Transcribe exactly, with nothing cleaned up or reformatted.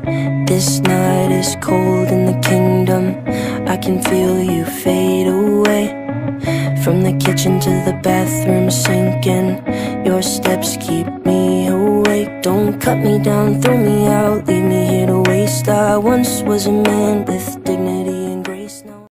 This night is cold in the kingdom. I can feel you fade away. From the kitchen to the bathroom sinking, your steps keep me awake. Don't cut me down, throw me out, leave me here to waste. I once was a man with dignity.